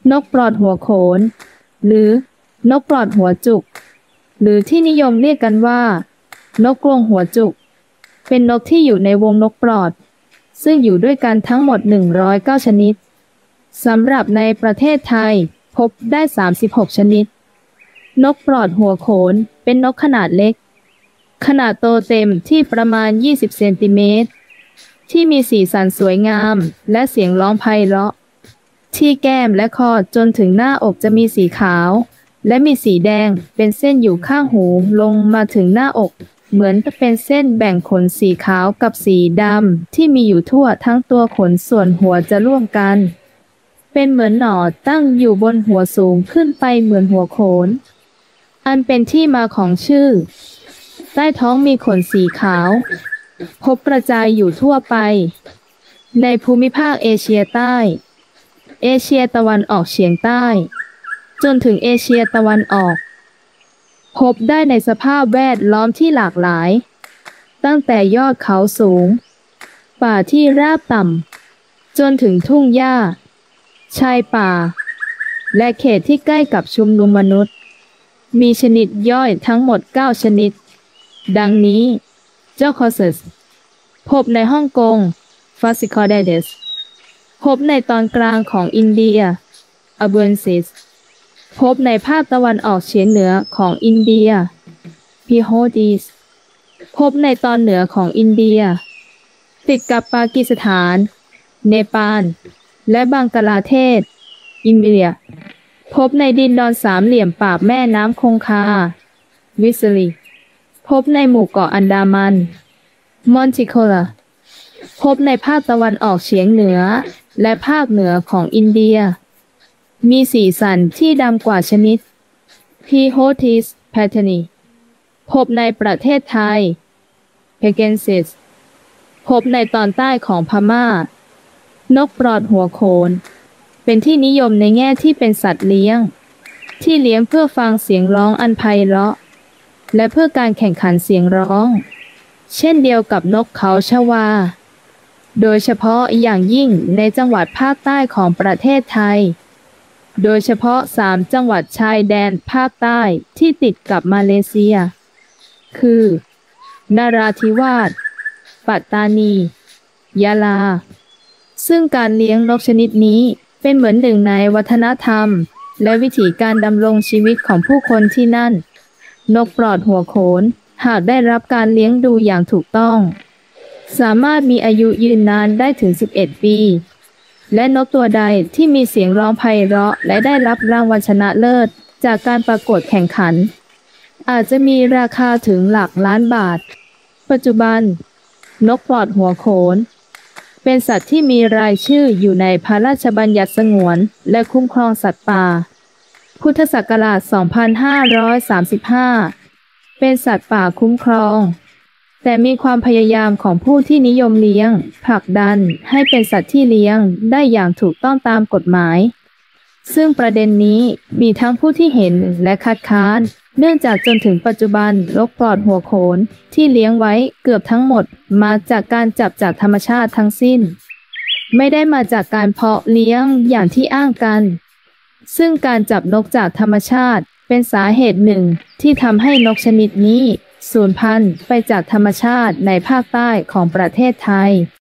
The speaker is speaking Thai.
นกปลอดหัวโขนหรือนกปลอดหัวจุกหรือที่นิยมเรียกกันว่านกกรงหัวจุกเป็นนกที่อยู่ในวงนกปลอดซึ่งอยู่ด้วยกันทั้งหมด109ชนิดสำหรับในประเทศไทยพบได้36ชนิดนกปลอดหัวโขนเป็นนกขนาดเล็กขนาดโตเต็มที่ประมาณ20เซนติเมตรที่มีสีสันสวยงามและเสียงร้องไพเราะที่แก้มและคอจนถึงหน้าอกจะมีสีขาวและมีสีแดงเป็นเส้นอยู่ข้างหูลงมาถึงหน้าอกเหมือนจะเป็นเส้นแบ่งขนสีขาวกับสีดำที่มีอยู่ทั่วทั้งตัวขนส่วนหัวจะร่วมกันเป็นเหมือนหน่อตั้งอยู่บนหัวสูงขึ้นไปเหมือนหัวโขนอันเป็นที่มาของชื่อใต้ท้องมีขนสีขาวพบกระจายอยู่ทั่วไปในภูมิภาคเอเชียใต้เอเชียตะวันออกเฉียงใต้จนถึงเอเชียตะวันออกพบได้ในสภาพแวดล้อมที่หลากหลายตั้งแต่ยอดเขาสูงป่าที่ราบต่ำจนถึงทุ่งหญ้าชายป่าและเขตที่ใกล้กับชุมนุมมนุษย์มีชนิดย่อยทั้งหมด9ชนิดดังนี้เจ้าคอซัสพบในฮ่องกง Fascicularius พบในตอนกลางของอินเดีย Abuensis พบในภาคตะวันออกเฉียงเหนือของอินเดีย Pihotis พบในตอนเหนือของอินเดียติดกับปากีสถานเนปาลและบังกลาเทศอินเดียพบในดินดอนสามเหลี่ยมปากแม่น้ำคงคาวิสลีพบในหมู่เกาะอันดามันมอนติโคลาพบในภาคตะวันออกเฉียงเหนือและภาคเหนือของอินเดียมีสีสันที่ดำกว่าชนิด Pihotis patterni พบในประเทศไทย Pekensis พบในตอนใต้ของพม่านกปลอดหัวโขนเป็นที่นิยมในแง่ที่เป็นสัตว์เลี้ยงที่เลี้ยงเพื่อฟังเสียงร้องอันไพเราะและเพื่อการแข่งขันเสียงร้องเช่นเดียวกับนกเขาชวาโดยเฉพาะอย่างยิ่งในจังหวัดภาคใต้ของประเทศไทยโดยเฉพาะ3จังหวัดชายแดนภาคใต้ที่ติดกับมาเลเซียคือนราธิวาสปัตตานียะลาซึ่งการเลี้ยงนกชนิดนี้เป็นเหมือนหนึ่งในวัฒนธรรมและวิถีการดำรงชีวิตของผู้คนที่นั่นนกปลอดหัวโขนหากได้รับการเลี้ยงดูอย่างถูกต้องสามารถมีอายุยืนนานได้ถึง11ปีและนกตัวใดที่มีเสียงร้องไพเราะและได้รับรางวัลชนะเลิศจากการประกวดแข่งขันอาจจะมีราคาถึงหลักล้านบาทปัจจุบันนกปลอดหัวโขนเป็นสัตว์ที่มีรายชื่ออยู่ในพระราชบัญญัติสงวนและคุ้มครองสัตว์ป่าพุทธศักราช 2535 เป็นสัตว์ป่าคุ้มครองแต่มีความพยายามของผู้ที่นิยมเลี้ยงผลักดันให้เป็นสัตว์ที่เลี้ยงได้อย่างถูกต้องตามกฎหมายซึ่งประเด็นนี้มีทั้งผู้ที่เห็นและคัดค้านเนื่องจากจนถึงปัจจุบันนกปลอดหัวโขนที่เลี้ยงไว้เกือบทั้งหมดมาจากการจับจากธรรมชาติทั้งสิ้นไม่ได้มาจากการเพาะเลี้ยงอย่างที่อ้างกันซึ่งการจับนกจากธรรมชาติเป็นสาเหตุหนึ่งที่ทำให้นกชนิดนี้สูญพันธุ์ไปจากธรรมชาติในภาคใต้ของประเทศไทย